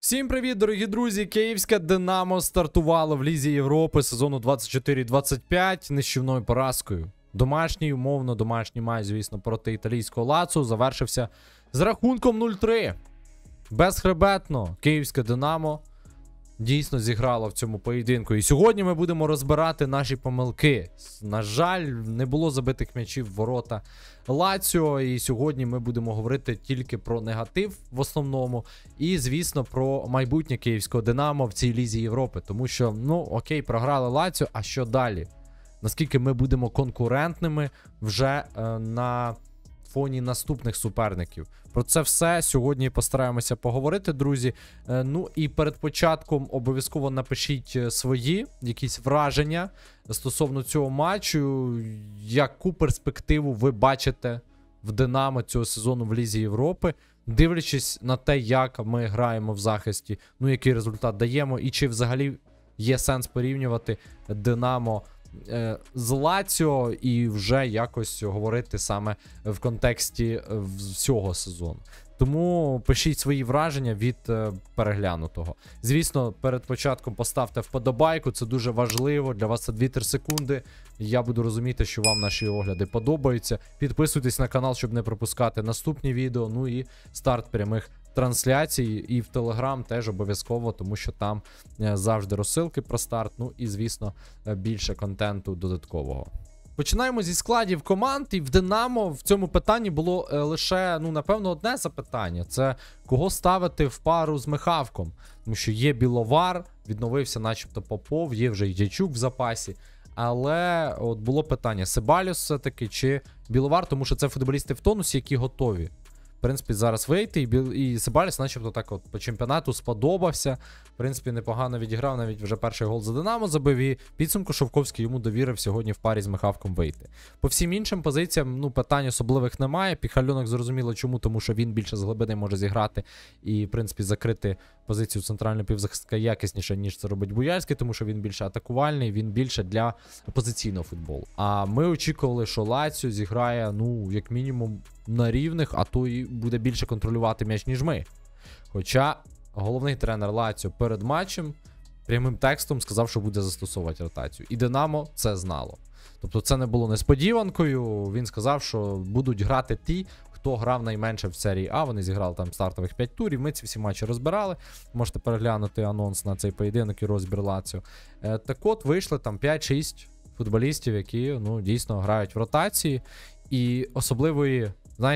Всім привіт, дорогі друзі! Київське Динамо стартувало в Лізі Європи сезону 24-25 нищівною поразкою. Домашній, умовно, домашній матч, звісно, проти італійського Лацо завершився з рахунком 0-3. Безхребетно Київське Динамо дійсно зіграло в цьому поєдинку. І сьогодні ми будемо розбирати наші помилки. На жаль, не було забитих м'ячів в ворота Лаціо. І сьогодні ми будемо говорити тільки про негатив в основному. І, звісно, про майбутнє Київського Динамо в цій Лізі Європи. Тому що, окей, програли Лаціо, а що далі? Наскільки ми будемо конкурентними вже на фоні наступних суперників. Про це все сьогодні постараємося поговорити, друзі. І перед початком обов'язково напишіть свої якісь враження стосовно цього матчу. Яку перспективу ви бачите в Динамо цього сезону в Лізі Європи, дивлячись на те, як ми граємо в захисті, який результат даємо, і чи взагалі є сенс порівнювати Динамо з Лаціо і вже якось говорити саме в контексті всього сезону. Тому пишіть свої враження від переглянутого. Звісно, перед початком поставте вподобайку, це дуже важливо, для вас це 2-3 секунди. Я буду розуміти, що вам наші огляди подобаються. Підписуйтесь на канал, щоб не пропускати наступні відео, і старт прямих трансляцій, і в Телеграм теж обов'язково, тому що там завжди розсилки про старт, і, звісно, більше контенту додаткового. Починаємо зі складів команд, і в Динамо в цьому питанні було лише, напевно, одне запитання. Це кого ставити в пару з Михавком. Тому що є Біловар, відновився начебто Попов, є вже Дячук в запасі. Але от було питання, Себальос все-таки чи Біловар, тому що це футболісти в тонусі, які готові. В принципі, зараз вийти, і Себальос начебто так от по чемпіонату сподобався. В принципі, непогано відіграв, навіть вже перший гол за Динамо забив, і підсумку Шовковський йому довірив сьогодні в парі з Михавком вийти. По всім іншим позиціям, питань особливих немає. Піхальонок зрозуміло чому, тому що він більше з глибини може зіграти і, в принципі, закрити позицію центрального півзахисника якісніше, ніж це робить Буяльський, тому що він більше атакувальний, він більше для позиційного футболу. А ми очікували, що Лаціо зіграє, як мінімум, на рівних, а то і буде більше контролювати м'яч, ніж ми. Хоча головний тренер Лаціо перед матчем прямим текстом сказав, що буде застосовувати ротацію. І Динамо це знало. Тобто це не було несподіванкою. Він сказав, що будуть грати ті, хто грав найменше в серії А. Вони зіграли там стартових 5 турів. Ми ці всі матчі розбирали. Можете переглянути анонс на цей поєдинок і розбір Лаціо. Так от вийшли там 5-6 футболістів, які дійсно грають в ротації. І особливої,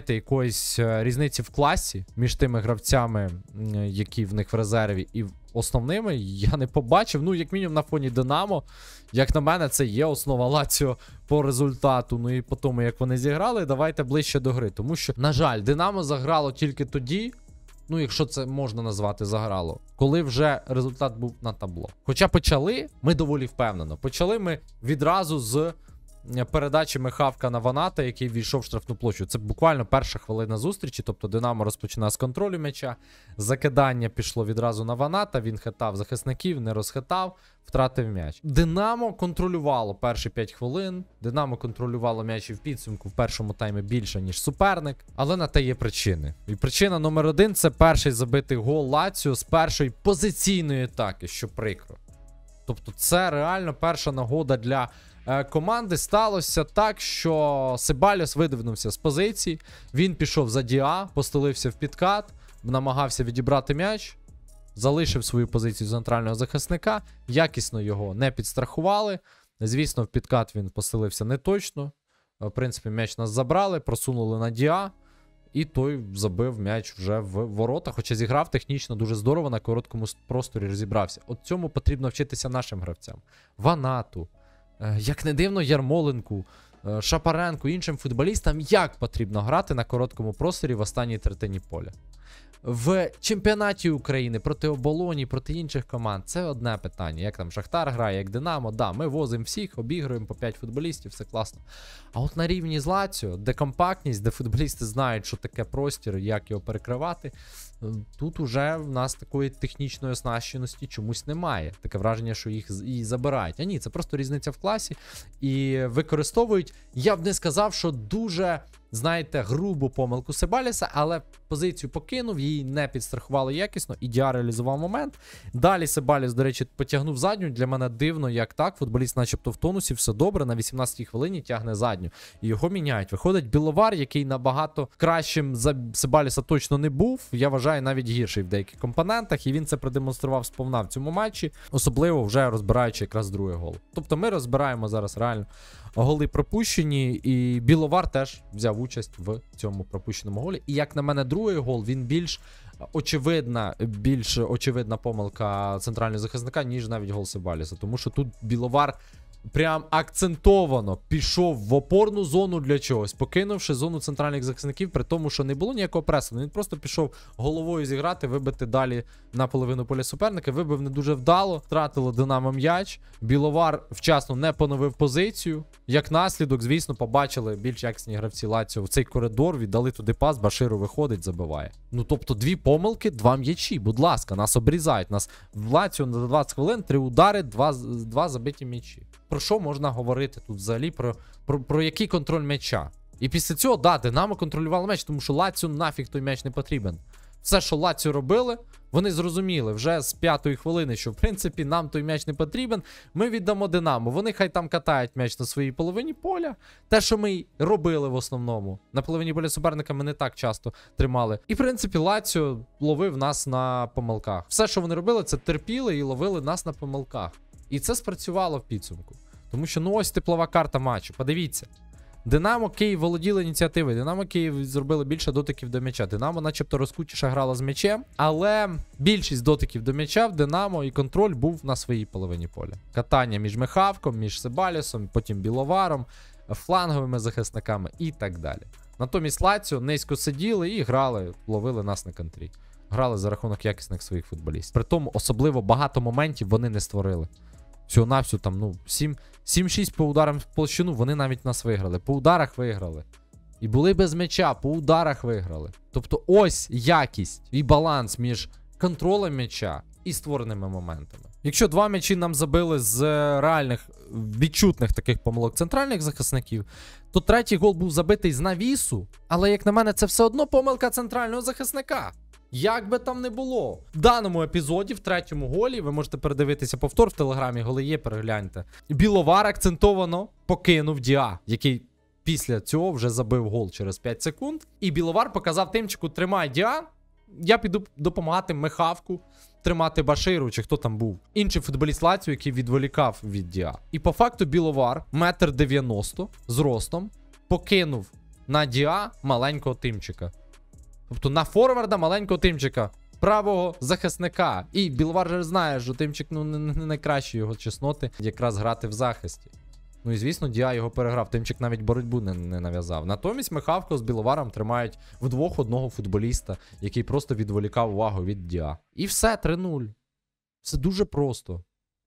якоїсь різниці в класі між тими гравцями, які в них в резерві, і основними, я не побачив. Як мінімум на фоні Динамо, як на мене, це є основа Лаціо по результату. І по тому, як вони зіграли, давайте ближче до гри. Тому що, на жаль, Динамо заграло тільки тоді, якщо це можна назвати заграло, коли вже результат був на табло. Хоча почали ми доволі впевнено. Почали ми відразу з передачі Михавка на Ваната, який війшов в штрафну площу. Це буквально перша хвилина зустрічі, тобто Динамо розпочинає з контролю м'яча. Закидання пішло відразу на Ваната, він хитав захисників, не розхитав, втратив м'яч. Динамо контролювало перші 5 хвилин, Динамо контролювало м'яч і в підсумку в першому таймі більше, ніж суперник, але на те є причини. І причина номер 1 – це перший забитий гол Лаціо з першої позиційної атаки, що прикро. Тобто це реально перша нагода для команди. Сталося так, що Себальос видвинувся з позиції, він пішов за Діа, постелився в підкат, намагався відібрати м'яч, залишив свою позицію центрального захисника, якісно його не підстрахували. Звісно, в підкат він постелився не точно. В принципі, м'яч нас забрали, просунули на Діа, і той забив м'яч вже в ворота, хоча зіграв технічно дуже здорово, на короткому просторі розібрався. От цьому потрібно вчитися нашим гравцям. Ванату, як не дивно, Ярмоленку, Шапаренку, іншим футболістам, як потрібно грати на короткому просторі в останній третині поля. В чемпіонаті України проти Оболоні, проти інших команд це одне питання. Як там Шахтар грає, як Динамо, ми возимо всіх, обігруємо по 5 футболістів, все класно. А от на рівні з Лаціо, де компактність, де футболісти знають, що таке простір, як його перекривати, тут уже в нас такої технічної оснащеності чомусь немає. Таке враження, що їх і забирають. А ні, це просто різниця в класі. І використовують, я б не сказав, що дуже, грубу помилку Себальоса, але позицію покинув, її її не підстрахували якісно, і Діа реалізував момент. Далі Себаліс, до речі, потягнув задню. Для мене дивно, як так. Футболіст начебто в тонусі, все добре, на 18-й хвилині тягне задню. І його міняють. Виходить Біловар, який набагато кращим за Себаліса точно не був. Я вважаю, навіть гірший в деяких компонентах. І він це продемонстрував сповна в цьому матчі. Особливо вже розбираючи якраз другий гол. Тобто ми розбираємо зараз реально голи пропущені, і Біловар теж взяв участь в цьому пропущеному голі. І як на мене, другий гол, він більш очевидна помилка центрального захисника, ніж навіть гол Себаліса. Тому що тут Біловар прям акцентовано пішов в опорну зону для чогось, покинувши зону центральних захисників, при тому, що не було ніякого пресу. Він просто пішов головою зіграти, вибити далі на половину поля суперника. Вибив не дуже вдало, втратило Динамо м'яч. Біловар вчасно не поновив позицію. Як наслідок, звісно, побачили більш якісні гравці Лаціо в цей коридор, віддали туди пас, Баширу виходить, забиває. Ну, тобто, 2 помилки, 2 м'ячі. Будь ласка, нас обрізають. Нас в Лаціо на 20 хвилин, 3 удари, 2 забиті м'ячі. Про що можна говорити тут взагалі? Про який контроль м'яча? І після цього, да, Динамо контролювало м'яч, тому що Лаціо нафіг той м'яч не потрібен. Все, що Лаціо робили, вони зрозуміли вже з 5-ї хвилини, що в принципі нам той м'яч не потрібен, ми віддамо Динамо. Вони хай там катають м'яч на своїй половині поля. Те, що ми й робили в основному. На половині поля суперника ми не так часто тримали. І в принципі Лаціо ловив нас на помилках. Все, що вони робили, це терпіли і ловили нас на помилках. І це спрацювало в підсумку. Тому що, ну ось теплова карта матчу. Подивіться. Динамо Київ володіли ініціативою. Динамо Київ зробили більше дотиків до м'яча. Динамо начебто розкутіше грала з м'ячем. Але більшість дотиків до м'яча в Динамо і контроль був на своїй половині поля. Катання між Михавком, між Себалісом, потім Біловаром, фланговими захисниками і так далі. Натомість Лаціо низько сиділи і грали, ловили нас на контрі. Грали за рахунок якісних своїх футболістів. Притому особливо багато моментів вони не створили. Всього-навсього там, ну, 7-6 по ударам в площину, вони навіть нас виграли. По ударах виграли. І були без м'яча, по ударах виграли. Тобто ось якість і баланс між контролем м'яча і створеними моментами. Якщо 2 м'ячі нам забили з реальних, відчутних таких помилок центральних захисників, то третій гол був забитий з навісу, але, як на мене, це все одно помилка центрального захисника. Як би там не було. В даному епізоді, в третьому голі, ви можете передивитися повтор в телеграмі, голи є, перегляньте. Біловар акцентовано покинув Діа, який після цього вже забив гол через 5 секунд. І Біловар показав Тимчику: тримай Діа, я піду допомагати Михавку тримати Баширу, чи хто там був. Інший футболіст Лаціо, який відволікав від Діа. І по факту Біловар, 1,90 м з ростом, покинув на Діа маленького Тимчика. Тобто на форварда маленького Тимчика, правого захисника. І Біловар же знає, що Тимчик, ну, не найкращі його чесноти якраз грати в захисті. Ну і звісно, Діа його переграв. Тимчик навіть боротьбу не нав'язав. Натомість Михавко з Біловаром тримають вдвох одного футболіста, який просто відволікав увагу від Діа. І все, 3-0. Все дуже просто.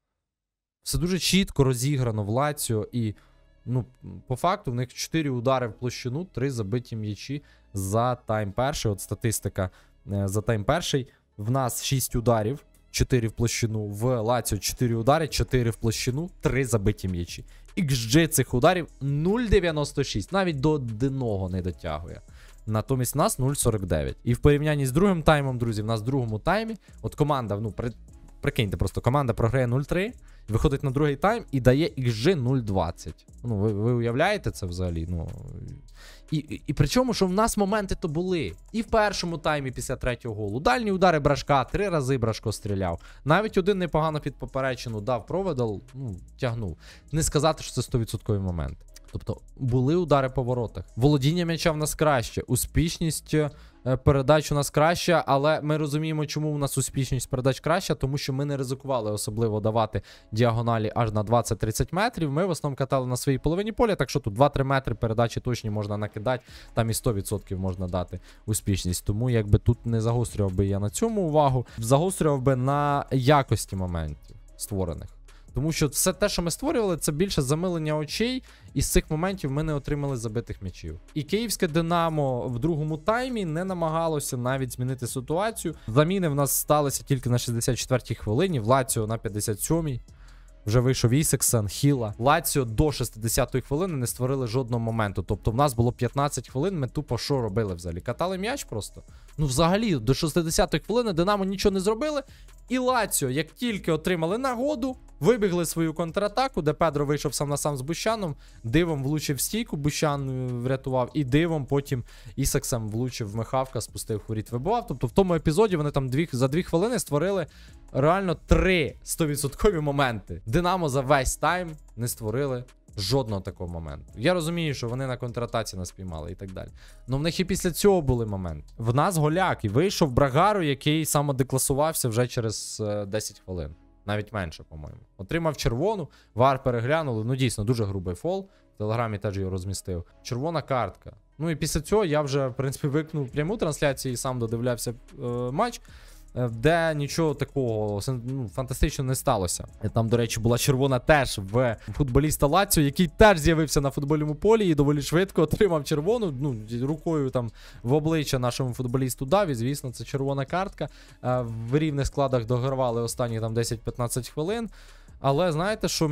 Все дуже чітко розіграно в Лаціо. І, ну, по факту в них 4 удари в площину, 3 забиті м'ячі за тайм перший. От статистика за тайм перший. В нас 6 ударів, 4 в площину. В Лаціо 4 удари, 4 в площину, 3 забиті м'ячі. XG цих ударів 0,96. Навіть до 1 не дотягує. Натомість в нас 0,49. І в порівнянні з другим таймом, друзі, в нас в другому таймі, от команда, ну, прикиньте просто, команда програє 0-3, виходить на другий тайм і дає XG 0,20. Ну, ви уявляєте це взагалі? Ну, і причому, що в нас моменти то були. І в першому таймі після третього голу. Дальні удари Брашка, 3 рази Брашко стріляв. Навіть один непогано під поперечину дав проведал, ну, тягнув. Не сказати, що це 100% момент. Тобто були удари по воротах. Володіння м'яча в нас краще, успішність передач у нас краща, але ми розуміємо, чому у нас успішність передач краща, тому що ми не ризикували особливо давати діагоналі аж на 20-30 метрів. Ми в основному катали на своїй половині поля, так що тут 2-3 метри передачі точні можна накидати, там і 100% можна дати успішність. Тому якби тут не загострював би я на цьому увагу, загострював би на якості моментів створених. Тому що все те, що ми створювали, це більше замилення очей, і з цих моментів ми не отримали забитих м'ячів. І київське Динамо в другому таймі не намагалося навіть змінити ситуацію. Заміни в нас сталися тільки на 64-й хвилині, в Лаціо на 57-й. Вже вийшов Ісексон, Хіла. Лаціо до 60-ї хвилини не створили жодного моменту. Тобто в нас було 15 хвилин, ми тупо що робили взагалі? Катали м'яч просто. Ну, взагалі, до 60-ї хвилини Динамо нічого не зробили. І Лаціо, як тільки отримали нагоду, вибігли свою контратаку, де Педро вийшов сам на сам з Бущаном, дивом влучив в стійку, Бущан врятував, і дивом потім Ісаксом влучив в Михавка, спустив воріт, вибивав. Тобто в тому епізоді вони там за 2 хвилини створили реально 3 100% моменти. Динамо за весь тайм не створили жодного такого моменту. Я розумію, що вони на контратаці нас піймали і так далі. Но в них і після цього були моменти. В нас голяк, і вийшов Брагару, який самодекласувався вже через 10 хвилин. Навіть менше, по-моєму. Отримав червону, ВАР переглянули. Ну, дійсно, дуже грубий фол. В Телеграмі теж його розмістив. Червона картка. Ну і після цього я вже, в принципі, викнув пряму трансляцію і сам додивлявся матч, де нічого такого фантастичного не сталося. Там, до речі, була червона теж в футболіста Лаціо, який теж з'явився на футбольному полі і доволі швидко отримав червону. Ну, рукою там в обличчя нашому футболісту дав, і, звісно, це червона картка. В рівних складах догравали останні там 10-15 хвилин. Але знаєте, що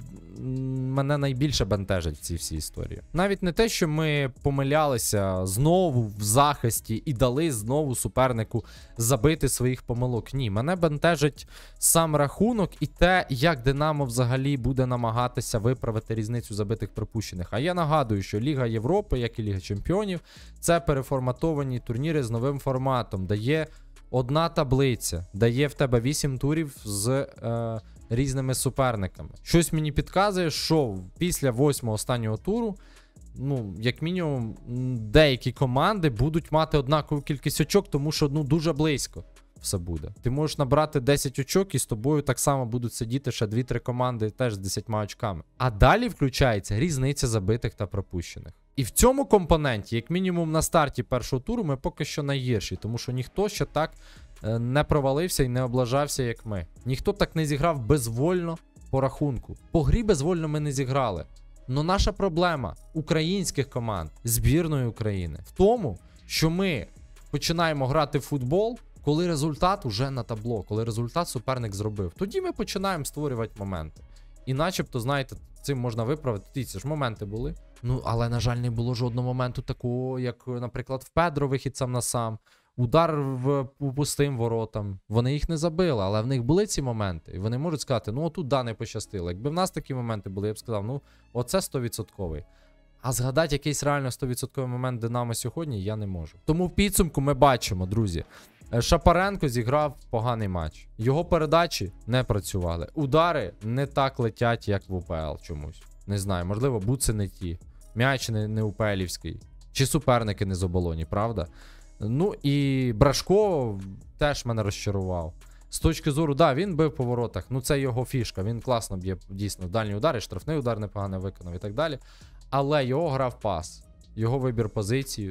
мене найбільше бентежить в цій всій історії? Навіть не те, що ми помилялися знову в захисті і дали знову супернику забити своїх помилок. Ні, мене бентежить сам рахунок і те, як Динамо взагалі буде намагатися виправити різницю забитих пропущених. А я нагадую, що Ліга Європи, як і Ліга Чемпіонів, це переформатовані турніри з новим форматом, дає одна таблиця, дає в тебе 8 турів з різними суперниками. Щось мені підказує, що після 8-го останнього туру, ну, як мінімум, деякі команди будуть мати однакову кількість очок, тому що, ну, дуже близько все буде. Ти можеш набрати 10 очок, і з тобою так само будуть сидіти ще 2-3 команди теж з 10 очками. А далі включається різниця забитих та пропущених. І в цьому компоненті, як мінімум на старті першого туру, ми поки що найгірші, тому що ніхто ще так не провалився і не облажався, як ми. Ніхто так не зіграв безвольно по рахунку. По грі безвольно ми не зіграли. Но наша проблема українських команд, збірної України, в тому, що ми починаємо грати в футбол, коли результат уже на табло, коли результат суперник зробив. Тоді ми починаємо створювати моменти. І начебто, знаєте, цим можна виправити. Ці ж моменти були. Ну, але, на жаль, не було жодного моменту такого, як, наприклад, в Педро вихід сам на сам. Удар в пустим воротам. Вони їх не забили, але в них були ці моменти. І вони можуть сказати, ну, отут не пощастило. Якби в нас такі моменти були, я б сказав, ну, оце 100%. А згадати якийсь реально 100% момент Динамо сьогодні я не можу. Тому в підсумку ми бачимо, друзі, Шапаренко зіграв поганий матч. Його передачі не працювали. Удари не так летять, як в УПЛ чомусь. Не знаю, можливо, буци не ті. М'яч не УПЛівський. Чи суперники не з оболоні, правда? Ну і Брашко теж мене розчарував. З точки зору, да, він бив по воротах. Ну це його фішка. Він класно б'є, дійсно, дальні удари, штрафний удар непогано виконав і так далі. Але його гра в пас. Його вибір позиції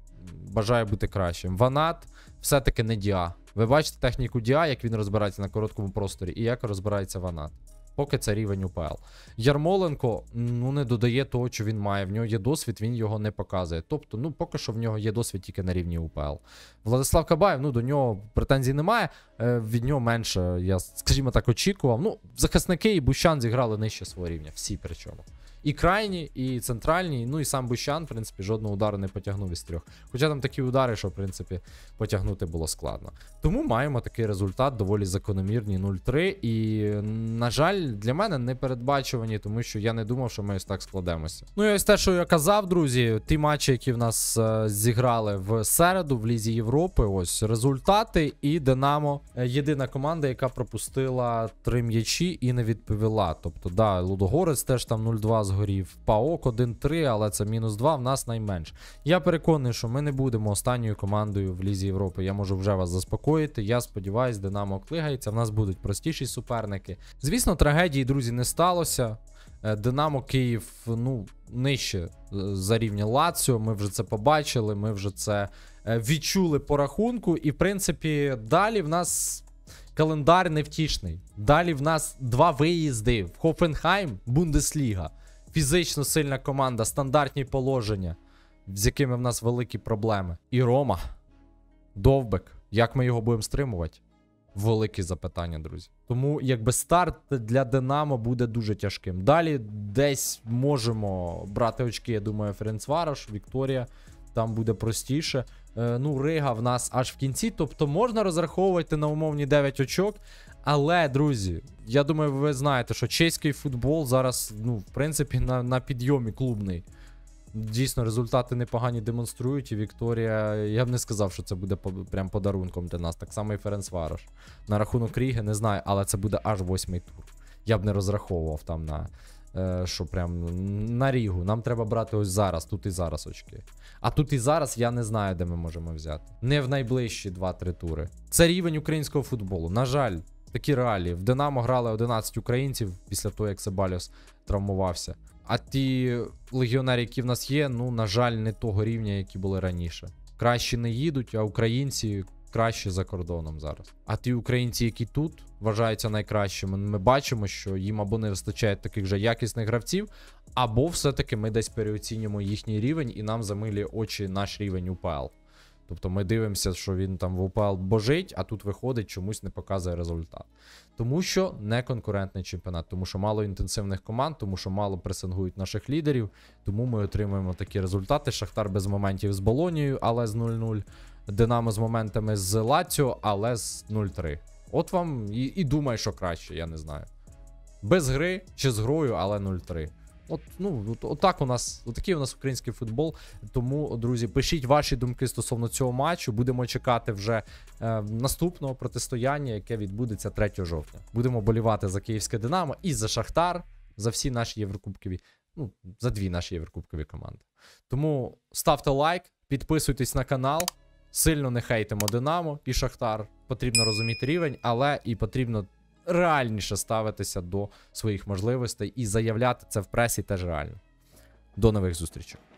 бажає бути кращим. Ванат все-таки не Діа. Ви бачите техніку Діа, як він розбирається на короткому просторі, і як розбирається Ванат. Поки це рівень УПЛ. Ярмоленко, ну, не додає того, що він має. В нього є досвід, він його не показує. Тобто, ну, поки що в нього є досвід тільки на рівні УПЛ. Владислав Кабаєв, ну, до нього претензій немає. Від нього менше, я, скажімо так, очікував. Ну, захисники і Бущан зіграли нижче свого рівня. Всі причому. І крайні, і центральні, ну і сам Бущан, в принципі, жодного удару не потягнув із 3. Хоча там такі удари, що, в принципі, потягнути було складно. Тому маємо такий результат, доволі закономірний, 0-3. І, на жаль, для мене не передбачувані, тому що я не думав, що ми ось так складемося. Ну і ось те, що я казав, друзі, ті матчі, які в нас зіграли в середу в Лізі Європи, ось результати, і Динамо єдина команда, яка пропустила 3 м'ячі і не відповіла. Тобто, да, Лудогорець теж там 0-2 згорів, ПАОК 1-3, але це -2, в нас найменш. Я переконаний, що ми не будемо останньою командою в Лізі Європи. Я можу вже вас заспокоїти. Я сподіваюсь, Динамо оклигається. В нас будуть простіші суперники. Звісно, трагедії, друзі, не сталося. Динамо Київ, ну, нижче за рівня Лаціо. Ми вже це побачили, ми вже це відчули по рахунку. І, в принципі, далі в нас календар невтішний. Далі в нас 2 виїзди в Хофенхайм, Бундесліга. Фізично сильна команда, стандартні положення, з якими в нас великі проблеми. І Рома, Довбек, як ми його будемо стримувати? Великі запитання, друзі. Тому, якби, старт для Динамо буде дуже тяжким. Далі десь можемо брати очки, я думаю, Ференцварош, Вікторія. там буде простіше. Ну, Рига в нас аж в кінці, тобто можна розраховувати на умовні 9 очок. Але, друзі, я думаю, ви знаєте, що чеський футбол зараз, ну, в принципі, на підйомі клубний. Дійсно, результати непогані демонструють, і Вікторія, я б не сказав, що це буде прям подарунком для нас. Так само і Ференцварош. На рахунок Ріги, не знаю, але це буде аж 8-й тур. Я б не розраховував там на, що прям на Рігу. Нам треба брати ось зараз, тут і зараз очки. А тут і зараз я не знаю, де ми можемо взяти. Не в найближчі 2-3 тури. Це рівень українського футболу. На жаль, такі реалії. В Динамо грали 11 українців після того, як Себальос травмувався. А ті легіонери, які в нас є, ну, на жаль, не того рівня, які були раніше. Кращі не їдуть, а українці кращі за кордоном зараз. А ті українці, які тут вважаються найкращими, ми бачимо, що їм або не вистачає таких же якісних гравців, або все-таки ми десь переоцінюємо їхній рівень і нам замилює очі наш рівень УПЛ. Тобто ми дивимося, що він там в УПЛ божить, а тут виходить, чомусь не показує результат. Тому що не конкурентний чемпіонат, тому що мало інтенсивних команд, тому що мало пресингують наших лідерів, тому ми отримуємо такі результати. Шахтар без моментів з Болонією, але з 0-0. Динамо з моментами з Лаціо, але з 0-3. От вам і думай, що краще, я не знаю. Без гри чи з грою, але 0-3. От, ну, отак у нас, отакий у нас український футбол. Тому, друзі, пишіть ваші думки стосовно цього матчу. Будемо чекати вже наступного протистояння, яке відбудеться 3 жовтня. Будемо болівати за київське Динамо і за Шахтар, за всі наші єврокубкові, ну, за 2 наші єврокубкові команди. Тому ставте лайк, підписуйтесь на канал, сильно не хейтимо Динамо і Шахтар. Потрібно розуміти рівень, але і потрібно реальніше ставитися до своїх можливостей і заявляти це в пресі теж реально. До нових зустрічей.